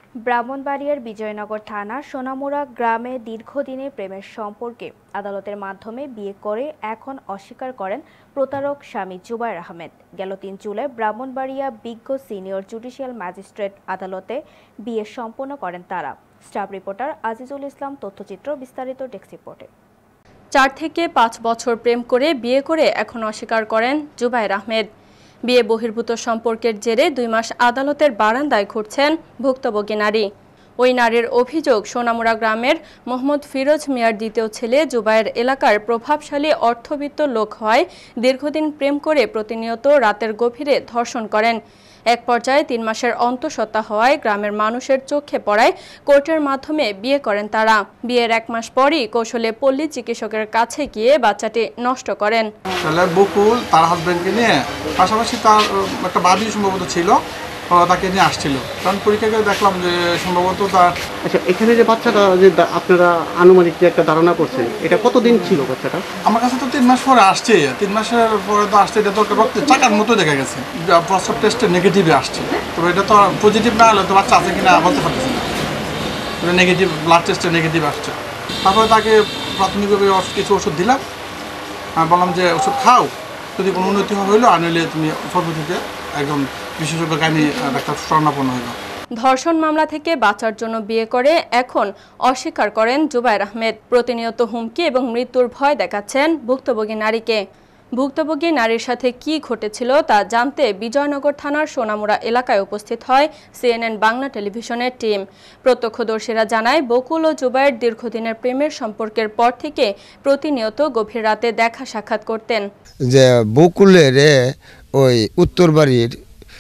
ব্রাহ্মণবাড়িয়ার বিজয়নগর থানার সোনামুড়া গ্রামে দীর্ঘদিনের প্রেমের সম্পর্কে আদালতের মাধ্যমে বিয়ে করে এখন অস্বীকার করেন প্রতারক স্বামী জুবায়ের আহমেদ। গেল ৩ জুলাই ব্রাহ্মণবাড়িয়া বিজ্ঞ সিনিয়র জুডিশিয়াল ম্যাজিস্ট্রেট আদালতে বিয়ে সম্পন্ন করেন তারা। স্টাফ রিপোর্টার আজিজুল ইসলাম তথ্যচিত্র, বিস্তারিত ডেস্ক রিপোর্টে। ৪ থেকে ৫ বছর প্রেম করে বিয়ে করে এখন অস্বীকার করেন জুবায়ের আহমেদ। বিয়ে বহির্ভূত সম্পর্কের জেরে ২ মাস আদালতের বারান্দায় ঘুরছেন ভুক্তভোগী নারী। ওই নারীর অভিযোগ, সোনামুড়া গ্রামের মোহাম্মদ ফিরোজ মিয়ার দ্বিতীয় ছেলে জুবায়ের এলাকার প্রভাবশালী অর্থবিত্ত লোক হয় দীর্ঘদিন প্রেম করে প্রতিনিয়ত রাতের গভীরে ধর্ষণ করেন। এক পর্যায়ে ৩ মাসের অন্তঃসত্ত্বা হওয়ায় গ্রামের মানুষের চোখে পড়ায় কোর্টের মাধ্যমে বিয়ে করেন তারা। বিয়ের ১ মাস পরই কৌশলে পল্লী চিকিৎসকের কাছে গিয়ে বাচ্চাটি নষ্ট করেন। বকুল তার হাজবেন্ডকে নিয়ে পাশাপাশি তার একটা বাদী সম্ভবত ছিল, তাকে নিয়ে আসছিল। কারণ পরীক্ষা করে দেখলাম যে সম্ভবত তার। আচ্ছা, এখানে যে বাচ্চাটা যে আপনারা আনুমানিক যে একটা ধারণা করছেন, এটা কতদিন ছিল বাচ্চাটা? আমার কাছে তো ৩ মাস পরে আসছে। 3 মাসের পরে তো আসছে, এটা তো রক্তের চাকার মতো দেখা গেছে। প্রস্রাব টেস্টে নেগেটিভে আসছে, তবে এটা তো পজিটিভ না হলে তো বাচ্চা আছে কিনা বলতে পারতেছি না। এটা নেগেটিভ, ব্লাড টেস্টে নেগেটিভ আসছে। তারপরে তাকে প্রাথমিকভাবে কিছু ওষুধ দিলাম, বললাম যে ওষুধ খাও, যদি কোনো উন্নতি হইলো আর নইলে তুমি পরবর্তীতে একদম বিশেষজ্ঞ গাইনি ডাক্তার শরণাপন্ন হইল। ধর্ষণ মামলা থেকে বাঁচার জন্য বিয়ে করে এখন অস্বীকার করেন জুবায়ের আহমেদ। প্রতিনিয়ত হুমকি এবং মৃত্যুর ভয় দেখাচ্ছেন ভুক্তভোগী নারীকে। ভুক্তভোগী নারীর সাথে কি ঘটেছিল তা জানতে বিজয়নগর থানার সোনামুড়া এলাকায় উপস্থিত হয় CNN বাংলা টেলিভিশনের টিম। প্রত্যক্ষদর্শীরা জানায়, বকুল ও জুবায়ের দীর্ঘদিনের প্রেমের সম্পর্কের পর থেকে প্রতিনিয়ত গভীর রাতে দেখা সাক্ষাৎ করতেন। যে বকুলের ওই উত্তর বাড়ির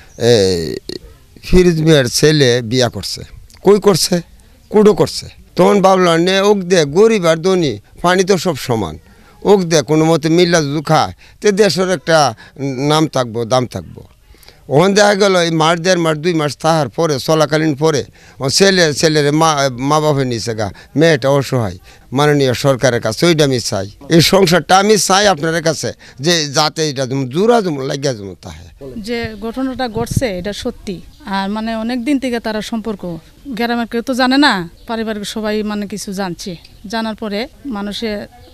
ফিরোজ মিয়ার ছেলে বিয়া করছে, কই করছে, কুডো করছে। তখন ভাবলাম নে ওক দে, গরিব আর ধনী পানি তো সব সমান, ওক দে কোনো মতে মিল্লা যদি খায় তো দেশের একটা নাম থাকবো, দাম থাকবো। ওখান দেখা গেল এই মাস ১.৫ মাস ২ মাস তাহার পরে চলাকালীন পরে ছেলের মা বাপের নিচে গা, মেয়েটা অসহায়, মাননীয় সরকারের কাছে ওইটা আমি চাই। এই সংসারটা আমি চাই আপনার কাছে, যে যাতে এটা জোড়া জমুন লাগিয়া জমুন তাহে। যে ঘটনাটা ঘটছে এটা সত্যি, আর মানে অনেক দিন থেকে তারা সম্পর্ক, গ্রামের কেউ তো জানে না, পারিবারিক সবাই মানে কিছু জানছে। জানার পরে মানুষে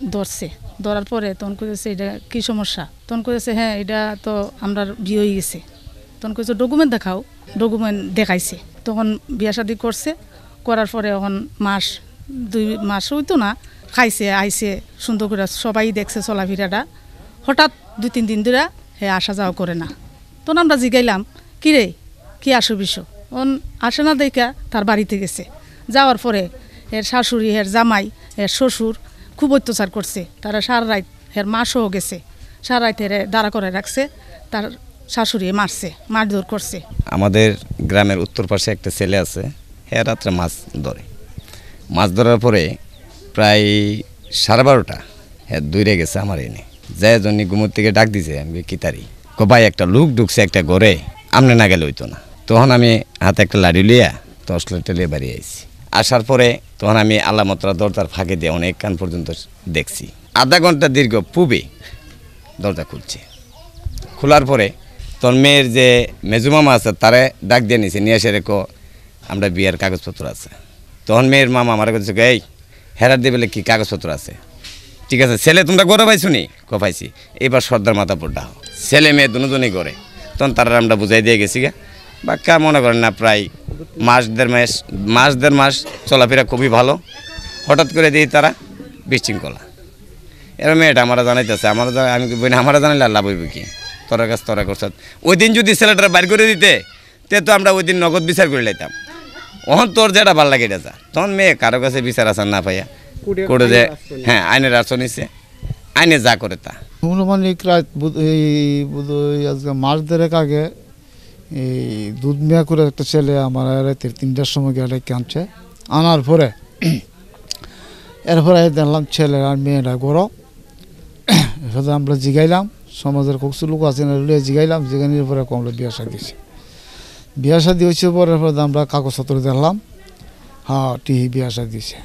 ধরার পরে তখন করেছে এটা কি সমস্যা, তখন করেছে হ্যাঁ এটা তো আমরা বিয়ে হয়ে গেছে। তখন করেছে ডকুমেন্ট দেখাও, ডকুমেন্ট দেখাইছে। তখন বিয়া শাদি করছে, করার পরে এখন ২ মাস হইতো না, খাইছে আইছে সুন্দর করে, সবাই দেখছে চলাফেরাটা। হঠাৎ ২-৩ দিন ধরে হে আসা যাওয়া করে না। তখন আমরা জিগাইলাম কি রে, কি আসো বিষয়, ওন আসে না দেখা তার বাড়িতে গেছে। যাওয়ার পরে এর শাশুড়ি, এর জামাই, এর শ্বশুর খুব অত্যাচার করছে। তারা সারা রাত, এর মাসও গেছে, সারা রাত এর দাঁড়া করে রাখছে, তার শাশুড়ি মারছে, মারধর করছে। আমাদের গ্রামের উত্তর পাশে একটা ছেলে আছে, হ্যাঁ রাত্রে মাছ ধরে। মাছ ধরার পরে প্রায় 12:30 হ্যাঁ দৌড়ে গেছে আমার এনে, যায় জন্য ঘুমোর থেকে ডাক দিছে। আমি কি তারি ভাই একটা লোক ঢুকছে একটা ঘরে, আমনে না গেলে হইতো না। তখন আমি হাতে একটা লাড়ি লিয়া টর্চলাইটটা লিয়ে বাড়ি আইছি। আসার পরে তখন আমি আলামতরা দরজার ফাঁকে দিয়ে অনেক কান পর্যন্ত দেখছি। আধা ঘন্টা দীর্ঘ পূবে দরজা খুলছে। খোলার পরে তোর মেয়ের যে মেজুমামা আছে তারে ডাক দিয়ে নিছে, নিয়ে এসে রেখো আমরা বিয়ের কাগজপত্র আছে। তখন মেয়ের মামা আমার কাছে এই হেরার দিয়ে বলে কি কাগজপত্র আছে, ঠিক আছে ছেলে তোমরা গড়ে পাইছো নি, পাইছি, এবার সর্দার মাথা পড়া হোক, ছেলে মেয়ে দুজনই গড়ে। তখন তারা আমরা বুঝাই দিয়ে গেছি গা, বা কা মনে করেন না প্রায় মাস দেড় মাস চলাফেরা খুবই ভালো। হঠাৎ করে দিই তারা বিশৃঙ্খলা। এরা মেয়েটা আমরা জানাইতেছে, আমি আমরা জানাইলে লাভ হইব কি, তোরা কাছে তোরা করছ। ওই দিন যদি ছেলেটা বাইর করে দিতে তে তো আমরা ওই দিন নগদ বিচার করে লাইতাম। ওহন তোর যেটা ভাল লাগে এটা যা। তখন মেয়ে কারো কাছে বিচার আসার না পাইয়া করে যে হ্যাঁ আইনের আশ্রয় নিচ্ছে, আইনে যা করে তা। অনুমানিক রাত আজকে মাস ১.৫ আগে এই দুধ মিয়া করে একটা ছেলে আমার রাতের ৩টার সময় গেলে আনছে। আনার পরে এরপরে দেখলাম ছেলে আর মেয়েরা গরো। এরপরে আমরা জিগাইলাম, সমাজের ককসু লোক আছে না, জিগাইলাম, জিগানোর পরে কমলে বিয়া শাদি হয়েছে। বিয়া শাদি হয়েছে পরে আমরা কাগজপত্র দেখলাম, হ্যাঁ টিহি বিয়া শাদি হয়েছে।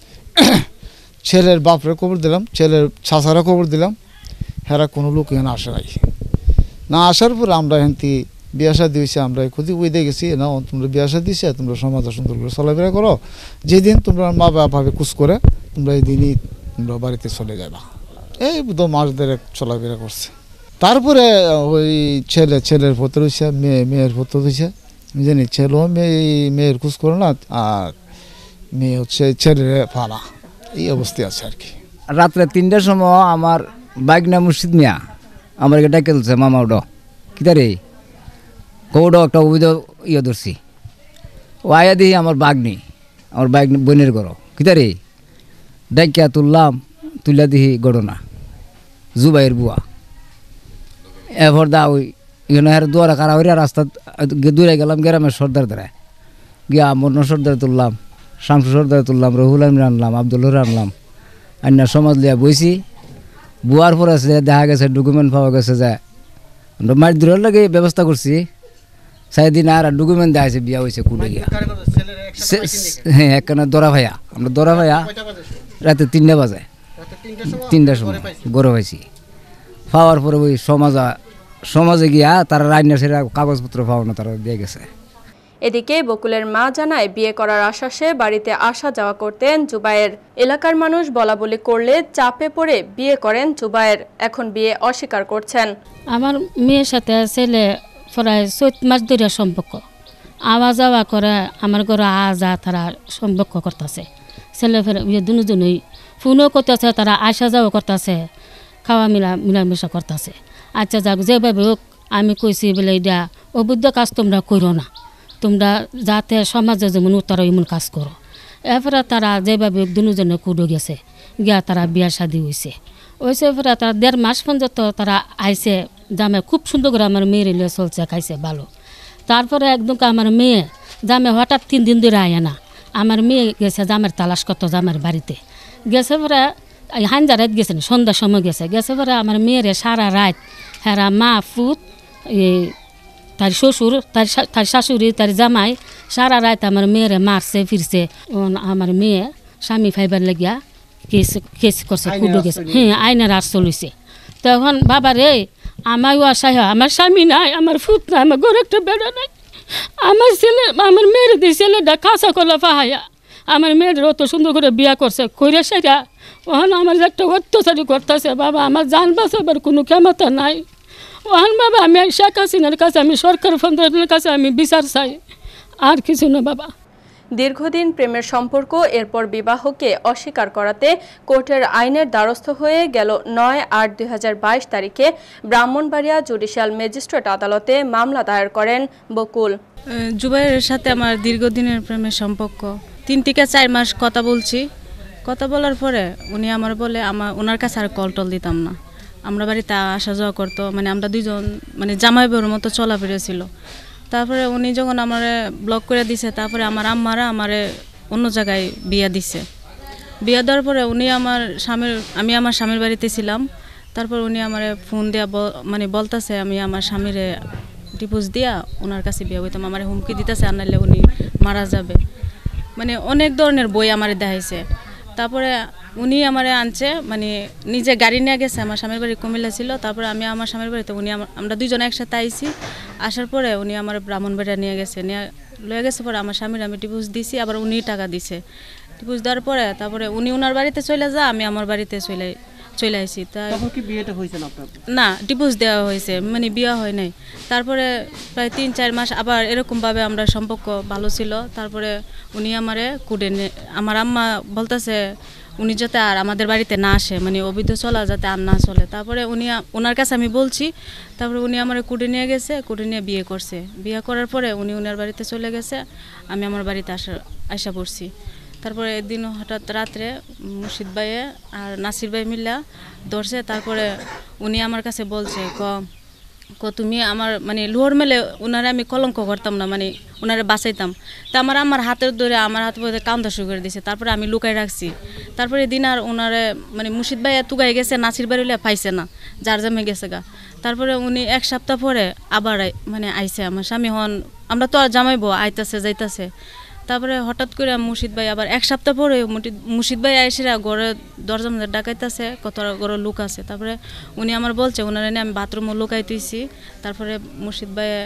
ছেলের বাপরে খবর দিলাম, ছেলের চাচারা খবর দিলাম, হেরা কোনো লোক এখানে আসে নাই। না আসার পরে আমরা এখানটি বিয়া শাদি হয়েছে আমরা ক্ষতি বুঝতে গেছি না তোমরা বিয়া শাদি দিছে তোমরা সমাজে সুন্দর করে চলাফেরা করো, যেদিন তোমরা মা বাবাকে কুচ করে তোমরা এই দিনই তোমরা বাড়িতে চলে যাবা। এই তো মাস দেড়েক চলাফেরা করছে। তারপরে ওই ছেলের পত্র হয়েছে, মেয়ের পত্র হয়েছে, জানি ছেলেও মেয়ের কুচ করে না, আর মেয়ে হচ্ছে ছেলের ফালা, এই অবস্থায় আছে আর কি। রাত্রে 3টার সময় আমার বাইকনা মুর্শিদ মিয়া আমার ডাকে তুলছে, মামা ওড কিতারে কৌড একটা অভিযোগ ধরছি। ও আয়া দিই আমার বাগনি, আমার বাইক বোনের ঘর কিতারে ডাকিয়া তুললা দিহি ঘটনা জুবাইয়ের বুয়া। এরপর দা ওই ইহার দুয়ারা কারা হইয়া রাস্তা দূরে গেলাম গ্রামের সর্দার দ্বারা গিয়া মন্ন সর্দার তুললাম, শামসু সর্দার তুললাম, রহুল আমির আনলাম, আবদুল্লুর আনলাম, আন্না সমাজ লিয়া বইছি। বুয়ার পর আছে দেখা গেছে ডকুমেন্ট পাওয়া গেছে, যে মাছ দূরের লাগে ব্যবস্থা করছি 4 দিন আর ডকুমেন্ট দেখাইছে বিয়া হয়েছে কুড়ে গিয়া। হ্যাঁ একখানে দরা ভাইয়া, আমরা দরা ভাইয়া রাতে 3টা বাজে, 3টার সময় গরম হয়েছি। পাওয়ার পরে ওই সমাজে গিয়া তারা রান্নার সেরা কাগজপত্র পাওয়া না, তারা দিয়ে গেছে। এদিকে বকুলের মা জানায় বিয়ে করার আশ্বাসে বাড়িতে আসা যাওয়া করতেন জুবায়ের। এলাকার মানুষ বলাবলি করলে চাপে পড়ে বিয়ে করেন জুবায়ের। এখন বিয়ে অস্বীকার করছেন। আমার মেয়ের সাথে ছেলে প্রায় 4 মাস ধরে সম্পর্ক, আওয়া যাওয়া করে, আমার ঘরে যা তারা সম্পর্ক করতেছে। ছেলে ফেলে দুজনই ফোনও করতেছে, তারা আসা যাওয়া করতেছে, খাওয়া মিলামিশা করতেছে। আচ্ছা যাক, যেভাবে হোক আমি কইছি বলে এটা অবৈধ কাজ তোমরা করো না, তোমরা যাতে সমাজে যেমন তারা এমন কাজ করো। এরপরে তারা যেভাবে দুজনে কুড়ো গেছে, গিয়া তারা বিয়া শাদি হয়েছে। পরে তারা 1.5 মাস পর্যন্ত তারা আইসে, জামে খুব সুন্দর করে আমার মেয়ের লিয়ে চলছে, খাইছে ভালো। তারপরে একদম আমার মেয়ে জামে হঠাৎ 3 দিন ধরে আয় না, আমার মেয়ে গেছে জামের তালাশ করতো জামের বাড়িতে গেছে। পরে হাঞ্জা রাত গেছে, সন্ধ্যার সময় গেছে পরে আমার মেয়েরে সারা রাত হেরা মা ফুত তার শ্বশুর তার শাশুড়ি তার জামাই সারা রাত আমার মেয়েরে মারছে ফিরছে। আমার মেয়ে স্বামী ফাইবার লাগিয়া কেস করছে, কুডো গেছে। হ্যাঁ আইনের আর চলিছে। তখন বাবা রে আমারও আশা হয়, আমার স্বামী নাই, আমার ফুত নাই, আমার ঘরে একটা বেড়া নাই, আমার মেয়ের দিয়ে ছেলেটা কাঁচা কলা পাহাইয়া আমার মেয়ের অত সুন্দর করে বিয়া করছে কইরা সেটা। ওখানে আমার একটা অত্যাচারী করতেছে। বাবা আমার জান বাঁচাবার কোনো ক্ষমতা নাই। ওখান বাবা আমি শেখ হাসিনার কাছে, আমি সরকার ফন্ডের কাছে আমি বিচার চাই, আর কিছু না বাবা। দীর্ঘদিন প্রেমের সম্পর্ক এরপর বিবাহকে অস্বীকার করাতে কোর্টের আইনের দ্বারস্থ হয়ে গেল 9/8/2022 তারিখে ব্রাহ্মণবাড়িয়া জুডিশিয়াল ম্যাজিস্ট্রেট আদালতে মামলা দায়ের করেন বকুল। জুবাইরের সাথে আমার দীর্ঘদিনের প্রেমের সম্পর্ক। 3 থেকে 4 মাস কথা বলছি। কথা বলার পরে উনি আমার বলে ওনার কাছে আর কল টল দিতাম না। আমরা বাড়িতে আসা যাওয়া করতো, মানে আমরা দুজন মানে জামাই বউর মতো চলাফেরা ছিল। তারপরে উনি যখন আমারে ব্লক করে দিছে, তারপরে আমার আম্মারা আমারে অন্য জায়গায় বিয়া দিছে। বিয়া দেওয়ার পরে উনি আমি আমার স্বামীর বাড়িতে ছিলাম। তারপর উনি আমারে ফোন দিয়া মানে বলতেছে আমি আমার স্বামীরে ডিভোর্স দিয়া ওনার কাছে বিয়া হইতাম, আমার হুমকি দিতেছে আর নাইলে উনি মারা যাবে। মানে অনেক ধরনের বই আমারে দেখাইছে। তারপরে উনি আমারে আনছে, মানে নিজে গাড়ি নিয়ে গেছে, আমার স্বামীর বাড়ি কুমিল্লা ছিল। তারপরে আমি আমার স্বামীর বাড়িতে আমরা দুজন একসাথে আইছি। আসার পরে উনি আমার ব্রাহ্মণবাড়িয়া নিয়ে লয়ে গেছে। পরে আমার স্বামীর আমি ডিভোর্স দিছি, আবার উনি টাকা দিছে। ডিভোর্স দেওয়ার পরে তারপরে উনি ওনার বাড়িতে চলে যা, আমি আমার বাড়িতে চলে আইছি। তখন কি বিয়েটা হয়েছে না আপনার? না, ডিভোর্স দেওয়া হয়েছে, মানে বিয়ে হয় নাই। তারপরে প্রায় 3-4 মাস আবার এরকমভাবে আমরা সম্পর্ক ভালো ছিল। তারপরে উনি আমারে আমার আম্মা বলতেছে উনি যাতে আর আমাদের বাড়িতে না আসে, মানে অবৈধ চলা যাতে আর না চলে। তারপরে ওনার কাছে আমি বলছি। তারপরে উনি আমার কুড়ে নিয়ে গেছে, কুড়ে নিয়ে বিয়ে করছে। বিয়ে করার পরে উনি ওনার বাড়িতে চলে গেছে, আমি আমার বাড়িতে আসা পড়ছি। তারপরে একদিন হঠাৎ রাত্রে মুর্শিদ ভাইয়ে আর নাসির ভাই মিল্লা ধরছে। তারপরে উনি আমার কাছে বলছে তুমি আমার মানে লোহর মেলে ওনারে আমি কলঙ্ক করতাম না, মানে ওনারে বাঁচাইতাম। তা আমার হাতের ধরে আমার হাত পরে কান্দা শুরু করে দিয়েছে। তারপরে আমি লুকাই রাখছি। তারপরে দিন আর ওনারে মানে মুর্শিদ ভাই তুগাই গেছে, নাসির বাড়ি পাইছে না, যার জামে গেছে গা। তারপরে উনি 1 সপ্তাহ পরে আবার মানে আইছে আমার স্বামী হন, আমরা তো আর জামাইবো আইতাছে যাইতাছে। তারপরে হঠাৎ করে মুর্শিদ ভাই আবার 1 সপ্তাহ পরে মুর্শিদ ভাই আইসিরা ঘরে দরজা মধ্যে ডাকাইতেছে, কত ঘরে লোক আছে। তারপরে উনি আমার বলছে ওনারা নিয়ে আমি বাথরুমও লুকাই তুইছি। তারপরে মুর্শিদ ভাই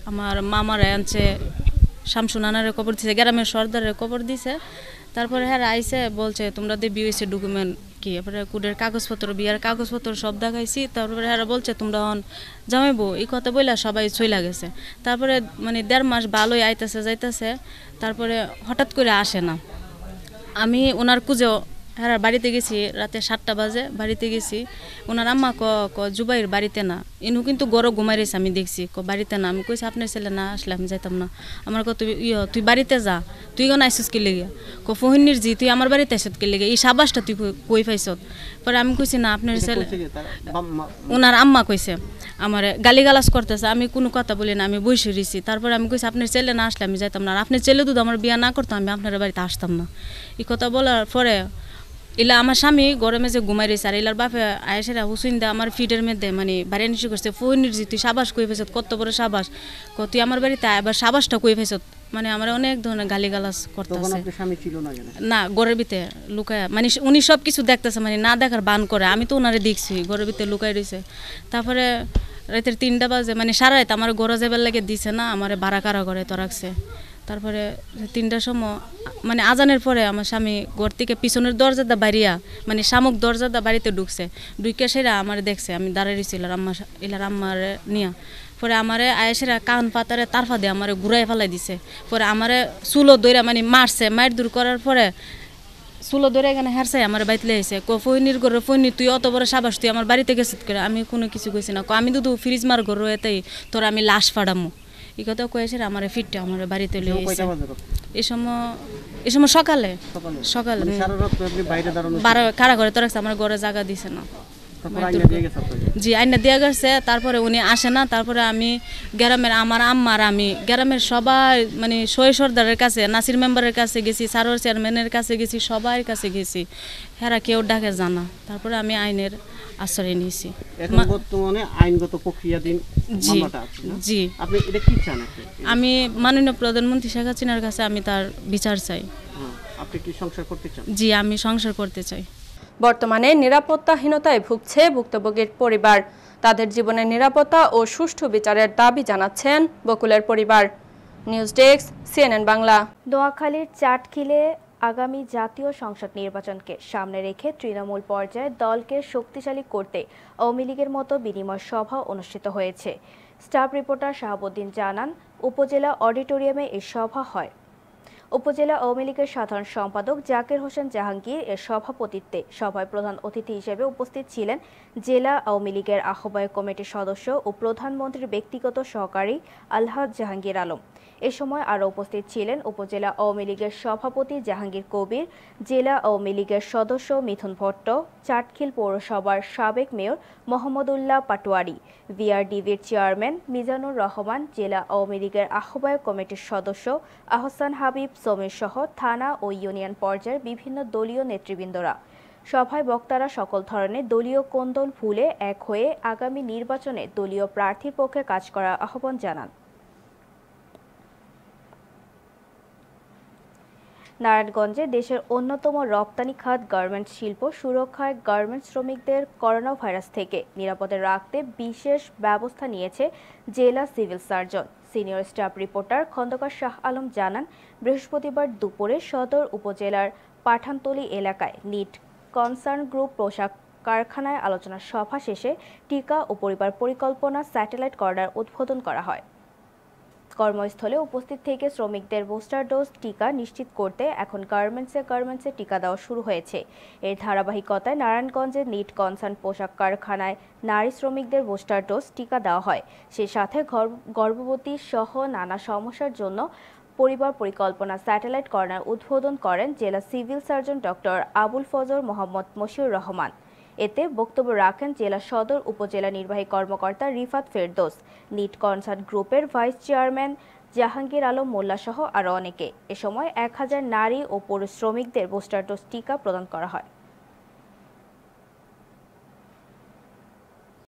আমার মামারা আনছে, শামসু নানারে কবর দিছে, গ্রামের সর্দারের কবর দিছে। তারপরে হ্যাঁ আইসে বলছে তোমরা দিয়ে বিয়ে হয়েছে ডকুমেন্ট কি, এরপরে কুডের কাগজপত্র, বিয়ার কাগজপত্র সব দেখাইছি। তারপরে হ্যাঁ বলছে তোমরা জামাইবো, এই কথা বললা সবাই চইলা গেছে। তারপরে মানে 1.5 মাস ভালোই আইতেছে যাইতেছে, তারপরে হঠাৎ করে আসে না। আমি ওনার কুজেও হ্যাঁ বাড়িতে গেছি, রাতে 7টা বাজে বাড়িতে গেছি। ওনার আম্মা জুবাইয়ের বাড়িতে না, ইনু কিন্তু গরো ঘুমাই রয়েছে, আমি দেখছি বাড়িতে না। আমি কইছি আপনার ছেলে না আসলে আমি যাইতাম না। আমার তুই বাড়িতে যা, তুই কেন আইসস কি লেগে? ফহিনীর জি তুই আমার বাড়িতে আইসত কি লেগে, এই সাবাসটা তুই কই পাইছত? পরে আমি কইছি না আপনার ছেলে, ওনার আম্মা কইছে আমার গালিগালাজ করতেছে। আমি কোনো কথা বলি না, আমি বসে রয়েছি। তারপরে আমি কইছি আপনার ছেলে না আসলে আমি যাইতাম না, আর আপনার ছেলে দুধ আমার বিয়া না করতাম আমি আপনার বাড়িতে আসতাম না। এই কথা বলার পরে এলা আমার স্বামী গরমে যে ঘুমাই রয়েছে, আর এলার বাপে আয়েসেরা হুসুন দা আমার ফিটের মধ্যে মানে বাড়ি নিশ্চয় করছে, ফোনের যে তুই সাবাস কই ফেসত, কত বড় সাবাস, তুই আমার বাড়িতে আবার সাবাসটা কই ফেসত, মানে আমার অনেক ধরনের গালিগালাজ করতেছে। না, ঘরের ভিতরে লুকায়, মানে উনি সব কিছু দেখতেছে, মানে না দেখার বান করে। আমি তো ওনারে দেখছি ঘরের ভিতরে লুকাই রয়েছে। তারপরে রাতের 3টা বাজে, মানে সারা রাত আমার ঘরে যাবার লাগে দিছে না, আমার ভাড়া কারা করে তো রাখছে। তারপরে 3টার সময় মানে আজানের পরে আমার স্বামী ঘর থেকে পিছনের দরজাটা বাড়িয়া, মানে শামুক দরজাটা বাড়িতে ঢুকছে, ঢুকে সেরা আমার দেখছে আমি দাঁড়াই রয়েছি এলার আম্মার নিয়া। পরে আমারে আয়েসেরা কান পাতারে তারফা দিয়ে আমার ঘুরাই ফেলাই দিছে। পরে আমারে চুলো দইরা মানে মারছে, মার দূর করার পরে চুলো ধরে এখানে হারছে আমার বাড়িতে লেগেছে। ফইনির ঘরে ফইনি তুই অত বড় সাবাস, তুই আমার বাড়িতে গেছিস করে? আমি কোনো কিছু কইছি না। আমি দুধু ফ্রিজ মার ঘর এতেই তোর আমি লাশ ফাড়ামো, এই কথা কয়েছে আমার ফিটটা আমার বাড়িতে লেগেছে। এই সময় সকালে কারা ঘরে তো রাখছে, আমার ঘরে জায়গা দিছে না। জি আইনা দিয়ে গেছে। তারপরে উনি আসে না। তারপরে আমি গ্রামের আমার আম্মার আমি গ্রামের সবাই মানে সই সর্দারের কাছে, নাসির মেম্বারের কাছে গেছি, সারোয়ার চেয়ারম্যানের কাছে গেছি, সবার কাছে গেছি, হেরা কেউ ডাকে জানা। তারপরে আমি আইনের আশ্রয় নিয়েছি। বর্তমানে আইনগত প্রক্রিয়াধীন মামলাটা আছে না? জি। আপনি এটা কি চান? আমি মাননীয় প্রধানমন্ত্রী শেখ হাসিনার কাছে আমি তার বিচার চাই। আপনি কি সংসার করতে চান? জি, আমি সংসার করতে চাই। বর্তমানে নিরাপত্তাহীনতায় ভুগছে ভুক্তভোগীর পরিবার। তাদের জীবনের নিরাপত্তা ও সুষ্ঠু বিচারের দাবি জানাচ্ছেন বকুলের পরিবার। News desk, CNN Bangla. নোয়াখালীর চাটখিলে আগামী জাতীয় সংসদ নির্বাচনকে সামনে রেখে তৃণমূল পর্যায়ে দলকে শক্তিশালী করতে আওয়ামী লীগের মতো বিনিময় সভা অনুষ্ঠিত হয়েছে। স্টাফ রিপোর্টার শাহাবুদ্দিন জানান, উপজেলা অডিটোরিয়ামে এই সভা হয়। উপজেলা আওয়ামী লীগের সাধারণ সম্পাদক জাকির হোসেন জাহাঙ্গীর এর সভাপতিত্বে সভায় প্রধান অতিথি হিসেবে উপস্থিত ছিলেন জেলা আওয়ামী লীগের আহ্বায়ক কমিটির সদস্য ও প্রধানমন্ত্রীর ব্যক্তিগত সহকারী আলহাজ জাহাঙ্গীর আলম। এ সময় আরও উপস্থিত ছিলেন উপজেলা আওয়ামী লীগের সভাপতি জাহাঙ্গীর কবির, জেলা আওয়ামী লীগের সদস্য মিথুন ভট্ট, চাটখিল পৌরসভার সাবেক মেয়র মোহাম্মদুল্লাহ পাটোয়ারি, VRDBর চেয়ারম্যান মিজানুর রহমান, জেলা আওয়ামী লীগের আহ্বায়ক কমিটির সদস্য আহসান হাবিব সমীর সহ থানা ও ইউনিয়ন পর্যায়ের বিভিন্ন দলীয় নেতৃবৃন্দরা। সভায় বক্তারা সকল ধরনের দলীয় কোন্দল ভুলে এক হয়ে আগামী নির্বাচনে দলীয় প্রার্থীর পক্ষে কাজ করার আহ্বান জানান। নারায়ণগঞ্জে দেশের অন্যতম রপ্তানি খাত গার্মেন্টস শিল্প সুরক্ষায় গার্মেন্টস শ্রমিকদের করোনা ভাইরাস থেকে নিরাপদে রাখতে বিশেষ ব্যবস্থা নিয়েছে জেলা civil surgeon. Senior staff reporter Khandakar Shah Alam জানান, বৃহস্পতিবার দুপুরে সদর উপজেলার পাঠানতলী এলাকায় নিট কনসার্ন গ্রুপ পোশাক কারখানায় আলোচনা সভা শেষে টিকা ও পরিবার পরিকল্পনা স্যাটেলাইট কর্নার উদ্বোধন করা হয়। কর্মস্থলে উপস্থিত থেকে শ্রমিকদের বুস্টার ডোজ টিকা নিশ্চিত করতে এখন গার্মেন্টসে টিকা দেওয়া শুরু হয়েছে। এর ধারাবাহিকতায় নারায়ণগঞ্জের নিট কনসার্ন পোশাক কারখানায় নারী শ্রমিকদের বুস্টার ডোজ টিকা দেওয়া হয়। সেই সাথে গর্ভবতী সহ নানা সমস্যার জন্য পরিবার পরিকল্পনা স্যাটেলাইট কর্নার উদ্বোধন করেন জেলা সিভিল সার্জন ডক্টর আবুল ফজর মোহাম্মদ মশিউর রহমান। এতে বক্তব্য রাখেন জেলা সদর উপজেলা নির্বাহী কর্মকর্তা রিফাত ফেরদৌস, নিট কনসার্ন গ্রুপের ভাইস চেয়ারম্যান জাহাঙ্গীর আলম মোল্লা সহ আরও অনেকে। এ সময় 1000 নারী ও পুরুষ শ্রমিকদের বুস্টার ডোজ টিকা প্রদান করা হয়।